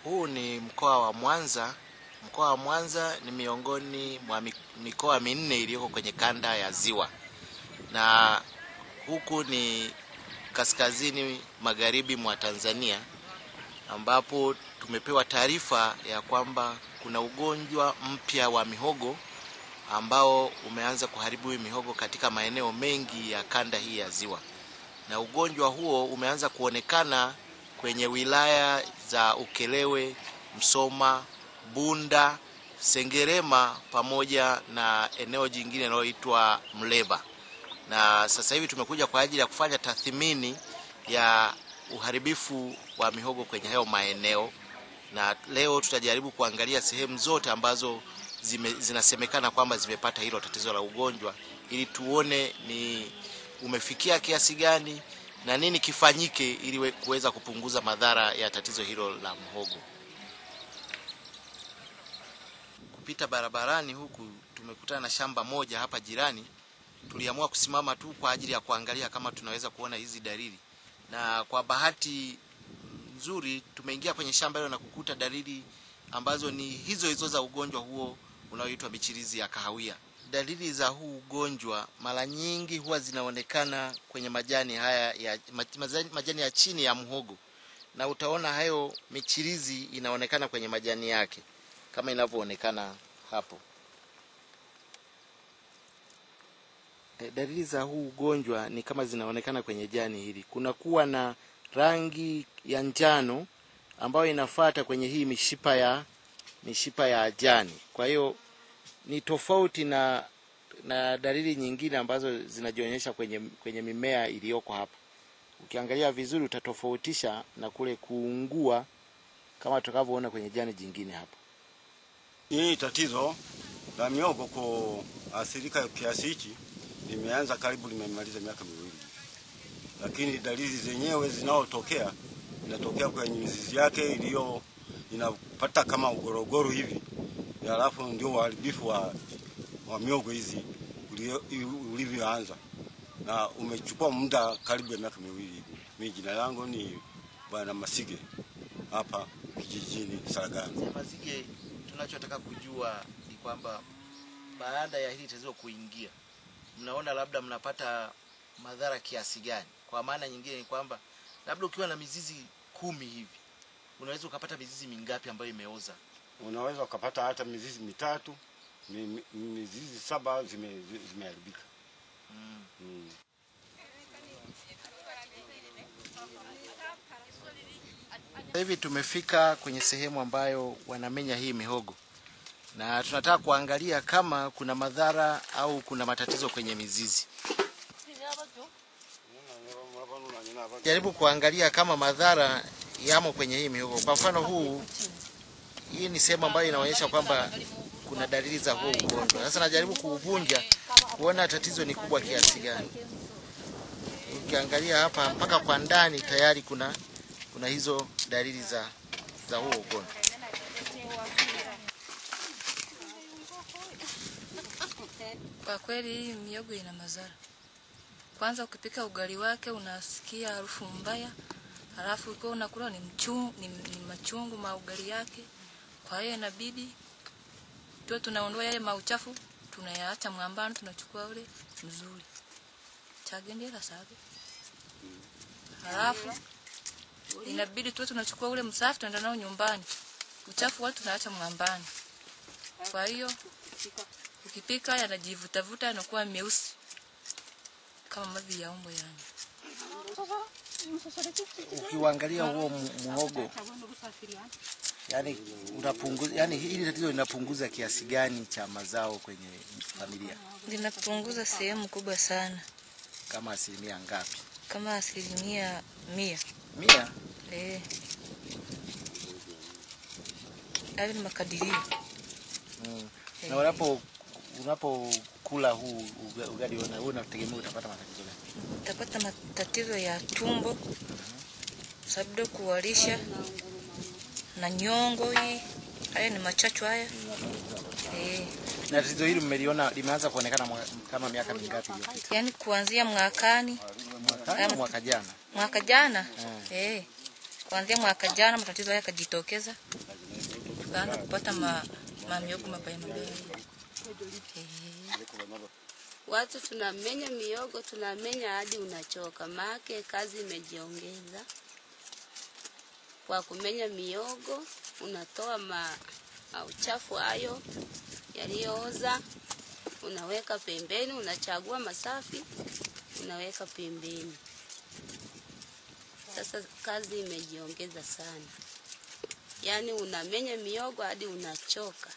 Huu ni mkoa wa Mwanza. Mkoa wa Mwanza ni miongoni mwa mikoa minne iliyoko kwenye kanda ya Ziwa. Na huku ni kaskazini magharibi mwa Tanzania, ambapo tumepewa taarifa ya kwamba kuna ugonjwa mpya wa mihogo ambao umeanza kuharibu mihogo katika maeneo mengi ya kanda hii ya Ziwa. Na ugonjwa huo umeanza kuonekana kwenye wilaya za Ukerewe, Msoma, Bunda, Sengerema pamoja na eneo jingine linaloitwa Mleba. Na sasa hivi tumekuja kwa ajili ya kufanya tathmini ya uharibifu wa mihogo kwenye hayo maeneo, na leo tutajaribu kuangalia sehemu zote ambazo zinasemekana kwamba zimepata hilo tatizo la ugonjwa, ili tuone ni umefikia kiasi gani na nini kifanyike ili kuweza kupunguza madhara ya tatizo hilo la mhogo. Kupita barabarani huku tumekutana na shamba moja hapa jirani. Tuliamua kusimama tu kwa ajili ya kuangalia kama tunaweza kuona hizi dalili. Na kwa bahati nzuri tumeingia kwenye shamba hilo na kukuta dalili ambazo ni hizo hizo za ugonjwa huo unaoitwa michirizi ya kahawia. Dalili za huu ugonjwa mara nyingi huwa zinaonekana kwenye majani haya ya majani ya chini ya mhogo. Na utaona hayo michirizi inaonekana kwenye majani yake kama inavyoonekana hapo. Dalili za huu ugonjwa ni kama zinaonekana kwenye jani hili. Kuna kuwa na rangi ya njano ambayo inafuata kwenye hii mishipa ya jani. Kwa hiyo ni tofauti na dalili nyingine ambazo zinajionyesha kwenye mimea iliyoko hapa. Ukiangalia vizuri utatofautisha na kule kuungua kama tutakavyoona kwenye jani jingine hapa. Hii tatizo la mihogo kuathirika kiasi hichi limeanza karibu limemaliza miaka miwili. Lakini dalili zenyewe zinazotokea inatokea kwenye mizizi yake iliyo inapata kama ugorogoro hivi. Halafu ndio uharibifu wa mihogo hizi ulivyoanza. Na umechukua muda karibu ya miaka miwili. Mimi jina langu ni Bwana Masige hapa kijijini Saragano. Masige, tunachotaka kujua ni kwamba baada ya hili tatizo kuingia, mnaona labda mnapata madhara kiasi gani? Kwa maana nyingine ni kwamba labda ukiwa na mizizi 10 hivi, unaweza ukapata mizizi mingapi ambayo imeoza? Unaweza ukapata hata mizizi 3, mizizi 7 zimeharibika. Hivi tumefika kwenye sehemu ambayo wanamenya hii mihogo. Na tunataka kuangalia kama kuna madhara au kuna matatizo kwenye mizizi. Jaribu kuangalia kama madhara yamo kwenye hii mihogo. Kwa mfano hii ni sehemu ambayo inaonyesha kwamba kuna dalili za huu ugonjwa. Sasa najaribu kuuvunja kuona tatizo ni kubwa kiasi gani. Ukiangalia hapa mpaka kwa ndani tayari kuna hizo dalili za huu ugonjwa. Kwa kweli hii mihogo ina madhara. Kwanza ukipika ugali wake unasikia harufu mbaya. Halafu ukiwa unakula ni machungu ugali yake. Kwa hiyo inabidi tunaondoa yale mauchafu, tunayaacha mwambano, tunachukua ule mzuri. Chagendera sabe. Halafu inabidi tunachukua ule msafi tunaenda nao nyumbani. Uchafu wale tunaacha mwambani. Kwa hiyo ukipika yanajivuta yanakuwa meusi kama mavi ya umbo yani. Ukiangalia huo muhogo yani unapunguza, yani hili tatizo linapunguza kiasi gani cha mazao kwenye familia? Linapunguza sehemu kubwa sana. Kama asilimia ngapi? Kama asilimia 100. 100? Hayo ni makadirio. Na unapokula huu ugali unategemea utapata matatizo gani? Utapata matatizo ya tumbo, sababu kuwalisha na nyongo hii. Haya ni machachu haya. Na tatizo hili mmeliona limeanza kuonekana kama miaka mingapi iliyopita? Yaani kuanzia mwakani. Mwaka jana. Mwaka jana? Kuanzia mwaka jana matatizo haya yakajitokeza. Tukaanza kupata mihogo mabaya. Watu tunamenya mihogo, tunamenya hadi unachoka. Maana kazi imejiongeza. Kwa kumenya mihogo unatoa uchafu hayo yaliyooza, unaweka pembeni, unachagua masafi, unaweka pembeni. Sasa kazi imejiongeza sana. Yaani unamenya mihogo hadi unachoka.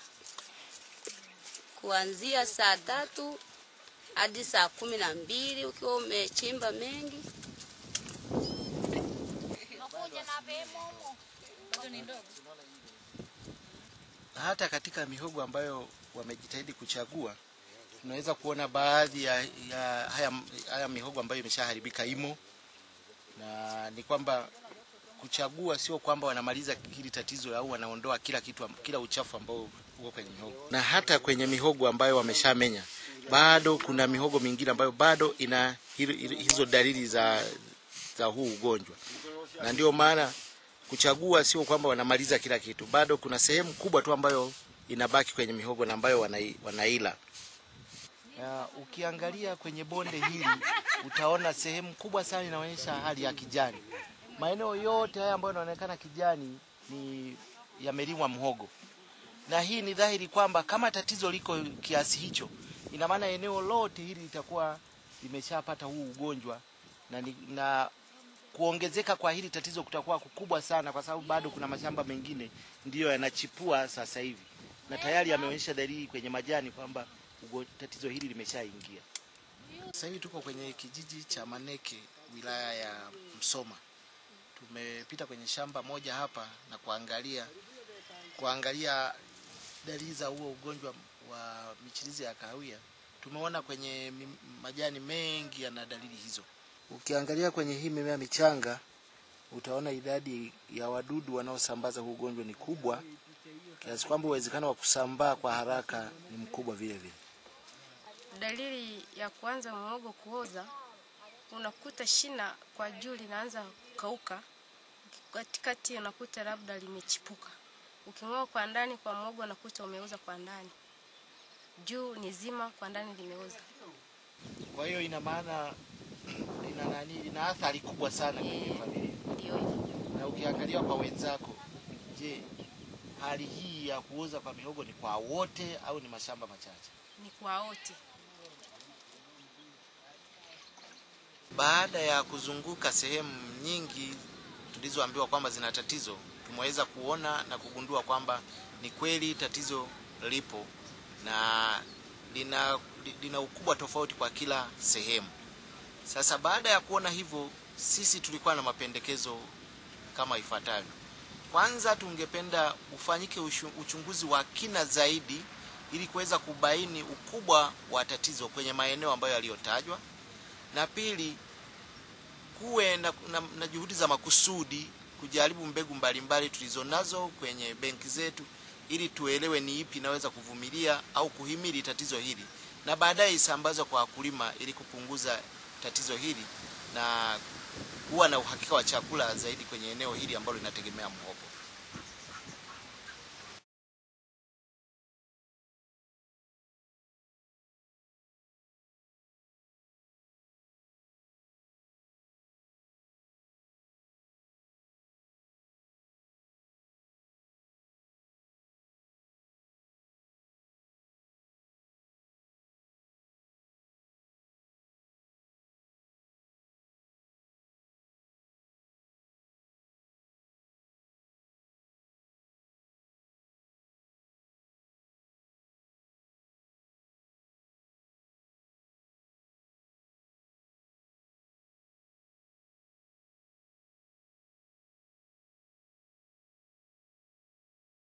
Kuanzia saa 3 hadi saa 12 ukiwa umechimba mengi. Hata katika mihogo ambayo wamejitahidi kuchagua, tunaweza kuona baadhi ya haya mihogo ambayo imeshaharibika imo, na ni kwamba kuchagua sio kwamba wanamaliza hili tatizo au wanaondoa kila uchafu ambao uko kwenye mihogo. Na hata kwenye mihogo ambayo wameshamenya, bado kuna mihogo mingine ambayo bado ina hizo dalili za huu ugonjwa. Na ndio maana kuchagua sio kwamba wanamaliza kila kitu. Bado kuna sehemu kubwa tu ambayo inabaki kwenye mihogo na ambayo wanaila. Ukiangalia kwenye bonde hili utaona sehemu kubwa sana inaonyesha hali ya kijani. Maeneo yote haya ambayo yanaonekana kijani ni yamelimwa mhogo. Na hii ni dhahiri kwamba kama tatizo liko kiasi hicho, ina maana eneo lote hili litakuwa limeshapata huu ugonjwa, na kuongezeka kwa hili tatizo kutakuwa kukubwa sana, kwa sababu bado kuna mashamba mengine ndiyo yanachipua sasa hivi na tayari yameonyesha dalili kwenye majani kwamba tatizo hili limeshaingia. Sasa hivi tuko kwenye kijiji cha Maneke, wilaya ya Msoma. Tumepita kwenye shamba moja hapa na kuangalia dalili za huo ugonjwa wa michirizi ya kahawia. Tumeona kwenye majani mengi yana dalili hizo. Ukiangalia kwenye hii mimea michanga utaona idadi ya wadudu wanaosambaza huu ugonjwa ni kubwa, kiasi kwamba uwezekano wa kusambaa kwa haraka ni mkubwa vile vile. Dalili ya kwanza muhogo kuoza, unakuta shina kwa juu linaanza kukauka, katikati unakuta labda limechipuka. Uking'oa kwa ndani kwa muhogo unakuta umeoza kwa ndani. Juu ni zima, kwa ndani limeoza. Kwa hiyo ina maana ina athari kubwa sana kwenye familia. Ndio hivyo. Na ukiangalia kwa wenzako, je, hali hii ya kuoza kwa mihogo ni kwa wote au ni mashamba machache? Ni kwa wote. Baada ya kuzunguka sehemu nyingi tulizoambiwa kwamba zina tatizo, tumeweza kuona na kugundua kwamba ni kweli tatizo lipo na lina ukubwa tofauti kwa kila sehemu. Sasa baada ya kuona hivyo, sisi tulikuwa na mapendekezo kama ifuatavyo. Kwanza, tungependa ufanyike uchunguzi wa kina zaidi ili kuweza kubaini ukubwa wa tatizo kwenye maeneo ambayo yaliyotajwa. Na pili, kuwe na juhudi za makusudi kujaribu mbegu mbalimbali tulizonazo kwenye benki zetu ili tuelewe ni ipi inaweza kuvumilia au kuhimili tatizo hili, na baadaye isambazwe kwa wakulima ili kupunguza tatizo hili na kuwa na uhakika wa chakula zaidi kwenye eneo hili ambalo linategemea mhogo.